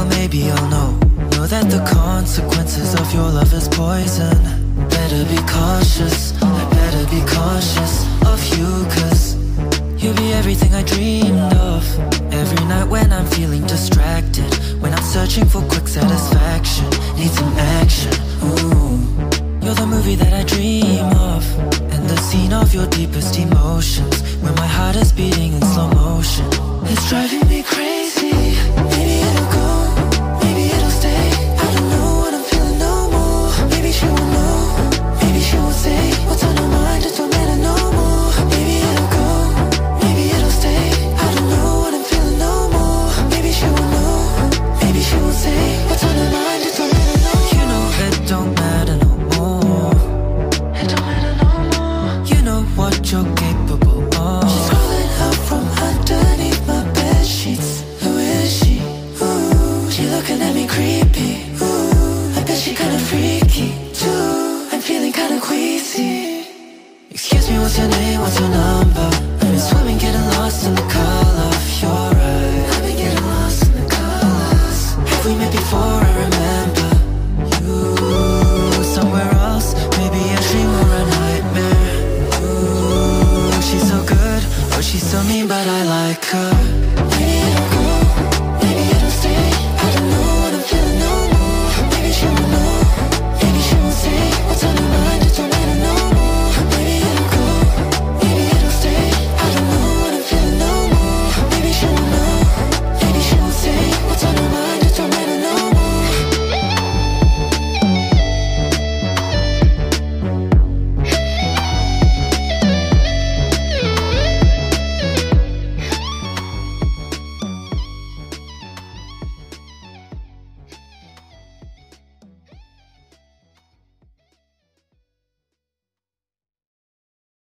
maybe you'll know that the consequences of your love is poison. Better be cautious, I better be cautious of you, cause you'll be everything I dreamed of. Every night when I'm feeling distracted, when I'm searching for quick satisfaction, need some action. Ooh, you're the movie that I dream of, and the scene of your deepest emotions, when my heart is beating in slow motion. It's driving me crazy. Maybe it'll go, maybe it'll stay. I don't know what I'm feeling no more. Maybe she won't know, maybe she won't say what's on her mind, it don't matter no more. Maybe it'll go, maybe it'll stay. I don't know what I'm feeling no more. Maybe she won't know, maybe she won't say what's on her mind, it don't matter no more. You know it don't matter no more. It don't matter no more. You know what you're capable of. She's crawling out from underneath my bed sheets. Who is she? Ooh, she looking at me creepy. Ooh, I bet she kinda freaky too. I'm feeling kinda queasy. Excuse me, what's your name, what's your number? I've been swimming, getting lost in the color of your eyes. I've been getting lost in the colors. Have we met before?